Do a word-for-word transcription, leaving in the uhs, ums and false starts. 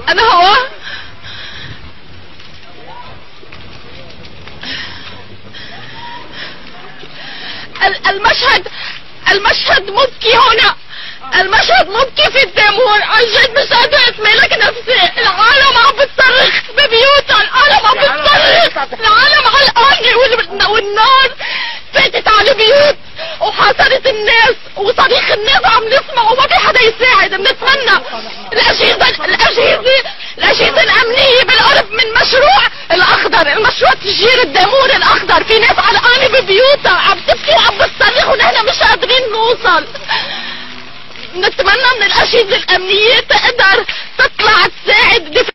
انا هو المشهد المشهد مبكي هنا، المشهد مبكي في الدمور. عن جد مش قادرة اتمالك نفسي. العالم عم بتصرخ ببيوتها، العالم عم بتصرخ، العالم علقانة والنار فاتت على البيوت وحاصرت الناس وصريخ الناس عم نسمع وما في حدا يساعد. بنتمنى الاجهزة الاجهزة الاجهزة الامنية بالقرب من مشروع الاخضر، المشروع تشجير الدمور الاخضر. في ناس علقانة ببيوتها عم تبكي وعم بتصرخ ونحن مش قادرين نوصل. نتمنى من الاجهزة الامنية تقدر تطلع تساعد.